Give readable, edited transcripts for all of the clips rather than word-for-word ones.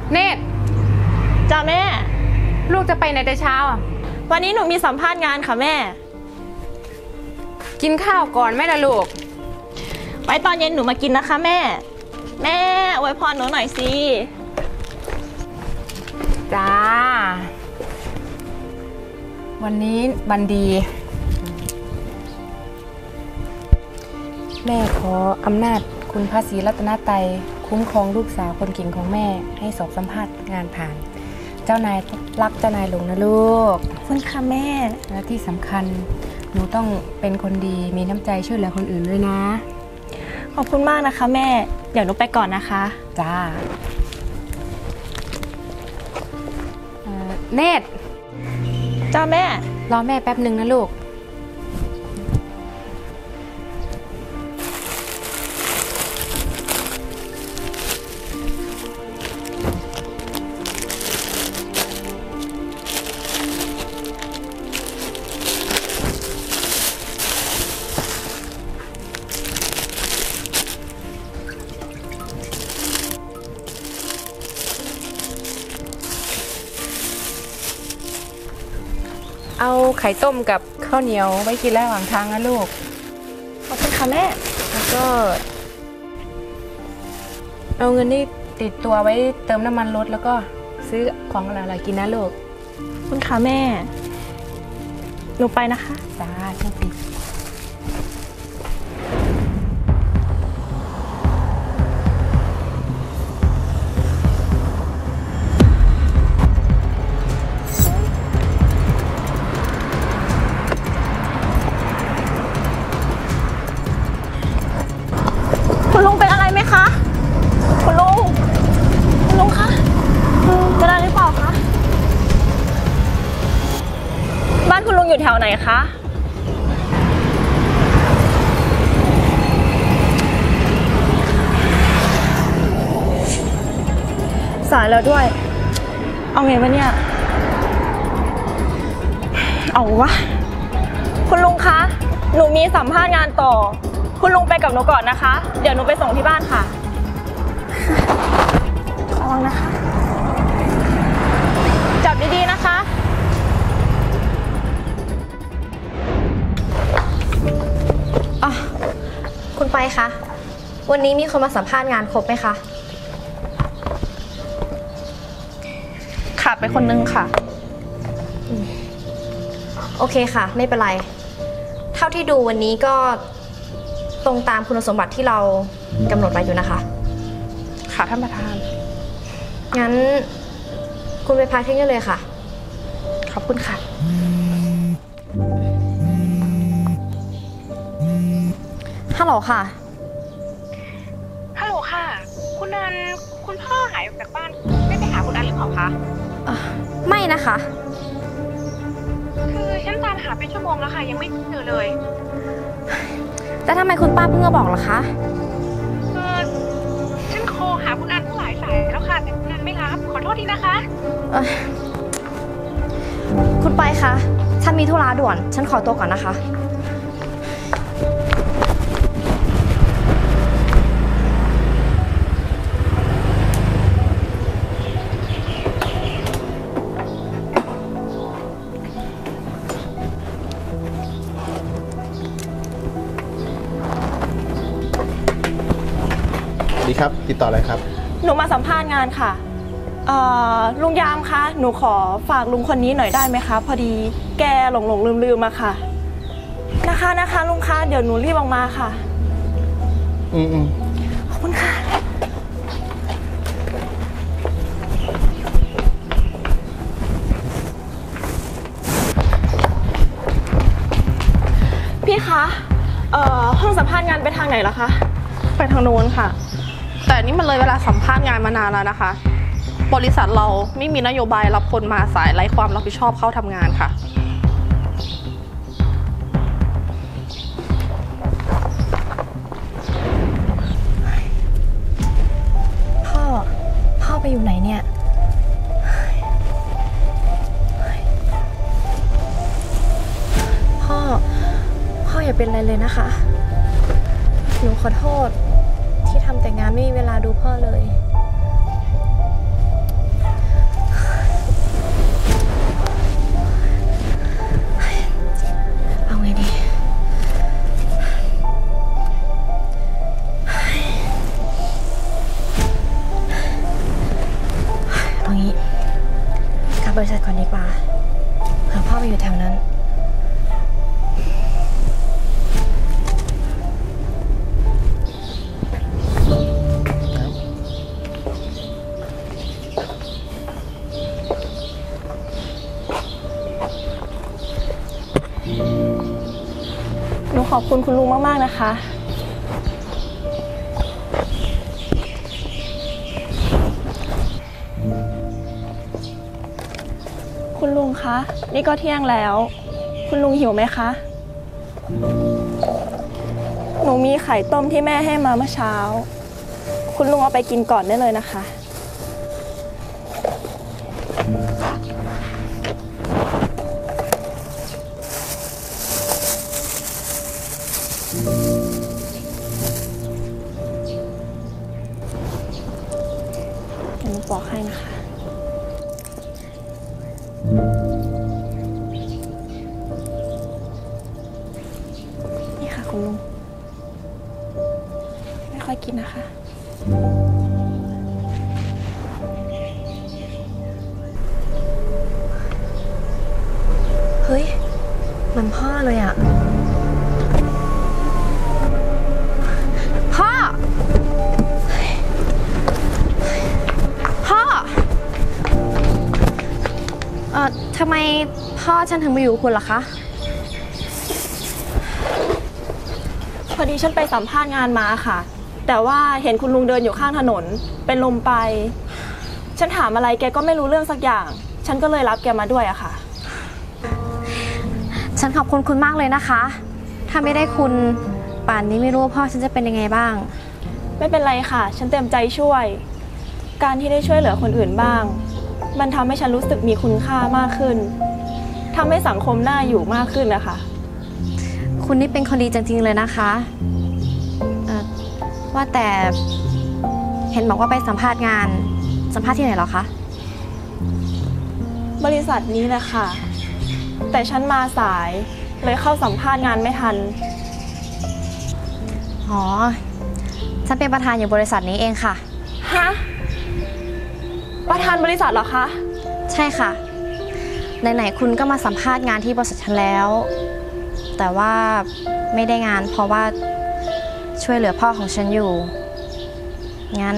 เนตรจ้าแม่ลูกจะไปไหนแต่เช้าอ่ะวันนี้หนูมีสัมภาษณ์งานค่ะแม่กินข้าวก่อนไหมล่ะลูกไว้ตอนเย็นหนูมากินนะคะแม่อวยพรหนูหน่อยสิจ้าวันนี้วันดีแม่ขออำนาจคุณพระศรีรัตนตรัยคุ้มครองลูกสาวคนเก่งของแม่ให้สอบสัมภาษณ์งานผ่านเจ้านายรักเจ้านายหลงนะลูกขอบคุณค่ะแม่และที่สำคัญหนูต้องเป็นคนดีมีน้ำใจช่วยเหลือคนอื่นด้วยนะขอบคุณมากนะคะแม่เดี๋ยวหนูไปก่อนนะคะจ้าเนตรจ้าแม่รอแม่แป๊บหนึ่งนะลูกเอาไข่ต้มกับข้าวเหนียวไว้กินระหว่างทางนะลูกขอบคุณค่ะแม่แล้วก็เอาเงินนี่ติดตัวไว้เติมน้ำมันรถแล้วก็ซื้อของอร่อยๆกินนะลูกขอบคุณค่ะแม่หนูไปนะคะจ้าโชคดีคุณลุงเป็นอะไรไหมคะคุณลุงคะเป็นอะไรหรือเปล่าคะบ้านคุณลุงอยู่แถวไหนคะสายแล้วด้วยเอาไงวะเนี่ยเอาวะคุณลุงคะหนูมีสัมภาษณ์งานต่อคุณลุงไปกับหนูก่อนนะคะเดี๋ยวหนูไปส่งที่บ้านค่ะระวังนะคะจับดีๆนะคะคุณไปคะวันนี้มีคนมาสัมภาษณ์งานครบไหมคะขาดไปคนนึงค่ะโอเคค่ะไม่เป็นไรเท่าที่ดูวันนี้ก็ตรงตามคุณสมบัติที่เรากำหนดไว้อยู่นะคะค่ะท่านประธานงั้นคุณไปพักที่นี่เลยค่ะขอบคุณค่ะฮัลโหลค่ะฮัลโหลค่ะคุณนันคุณพ่อหายออกจากบ้านไม่ไปหาคุณอันหรือเปล่าคะไม่นะคะคือฉันตามหาเป็นชั่วโมงแล้วค่ะยังไม่เจอเลยแต่ทำไมคุณป้าเพิ่งมาบอกล่ะคะฉันโทรหาคุณอันหลายสายแล้วค่ะแต่คุณอันไม่รับขอโทษทีนะคะคุณไปคะฉันมีธุระด่วนฉันขอตัวก่อนนะคะดีครับติดต่ออะไรครับหนูมาสัมภาษณ์งานค่ะลุงยามคะหนูขอฝากลุงคนนี้หน่อยได้ไหมคะพอดีแกหลงลืมมาค่ะนะคะลุงคะเดี๋ยวหนูรีบออกมาค่ะขอบคุณค่ะพี่คะห้องสัมภาษณ์งานไปทางไหนล่ะคะไปทางโน้นค่ะแต่นี่มันเลยเวลาสัมภาษณ์งานมานานแล้วนะคะบริษัทเราไม่มีนโยบายรับคนมาสายไร้ความรับผิดชอบเข้าทำงานค่ะพ่อไปอยู่ไหนเนี่ยพ่ออย่าเป็นอะไรเลยนะคะหนูขอโทษที่ทำแต่งานไม่มีเวลาดูพ่อเลยบริษัทก่อนดีกว่าเผื่อพ่อไปอยู่แถวนั้นหนูขอบคุณคุณลุงมากๆนะคะ คุณลุงคะ นี่ก็เที่ยงแล้ว คุณลุงหิวไหมคะ หนูมีไข่ต้มที่แม่ให้มาเมื่อเช้า คุณลุงเอาไปกินก่อนได้เลยนะคะ เดี๋ยวหนูปอกให้นะคะ นี่ค่ะคุณลุง ไม่ค่อยกินนะคะเฮ้ยเหมือนพ่อเลยอะพ่อ พ่อทำไมพ่อฉันถึงมาอยู่กับคุณล่ะคะพอดีฉันไปสัมภาษณ์งานมาค่ะ แต่ว่าเห็นคุณลุงเดินอยู่ข้างถนน เป็นลมไป ฉันถามอะไรแกก็ไม่รู้เรื่องสักอย่าง ฉันก็เลยรับแกมาด้วยอะค่ะฉันขอบคุณคุณมากเลยนะคะ ถ้าไม่ได้คุณป่านนี้ไม่รู้ว่าพ่อฉันจะเป็นยังไงบ้างไม่เป็นไรค่ะ ฉันเต็มใจช่วย การที่ได้ช่วยเหลือคนอื่นบ้าง มันทำให้ฉันรู้สึกมีคุณค่ามากขึ้นทำให้สังคมน่าอยู่มากขึ้นนะคะคุณนี่เป็นคนดีจริงๆเลยนะคะว่าแต่เห็นบอกว่าไปสัมภาษณ์งานสัมภาษณ์ที่ไหนเหรอคะบริษัทนี้แหละค่ะ แต่ฉันมาสายเลยเข้าสัมภาษณ์งานไม่ทันอ๋อ ฉันเป็นประธานอยู่บริษัทนี้เองค่ะฮะ ประธานบริษัทเหรอคะใช่ค่ะ ไหนๆคุณก็มาสัมภาษณ์งานที่บริษัทฉันแล้ว แต่ว่าไม่ได้งานเพราะว่าช่วยเหลือพ่อของฉันอยู่ งั้น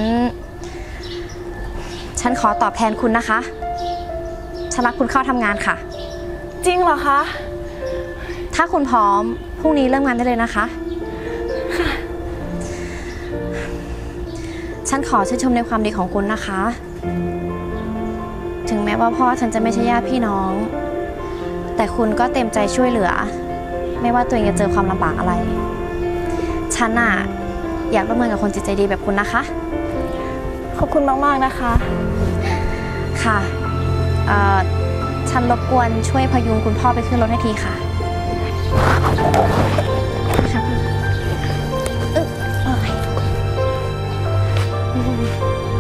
ฉันขอตอบแทนคุณนะคะ ฉันรับคุณเข้าทำงานค่ะจริงเหรอคะถ้าคุณพร้อมพรุ่งนี้เริ่มงานได้เลยนะคะ ฉันขอชื่นชมในความดีของคุณนะคะ ถึงแม้ว่าพ่อฉันจะไม่ใช่ญาติพี่น้อง แต่คุณก็เต็มใจช่วยเหลือ ไม่ว่าตัวเองจะเจอความลำบากอะไร ฉันน่ะอยากร่วมงานกับคนจิตใจดีแบบคุณนะคะขอบคุณมากๆนะคะค่ะฉันรบกวนช่วยพยุงคุณพ่อไปขึ้นรถให้ทีค่ะค่ะ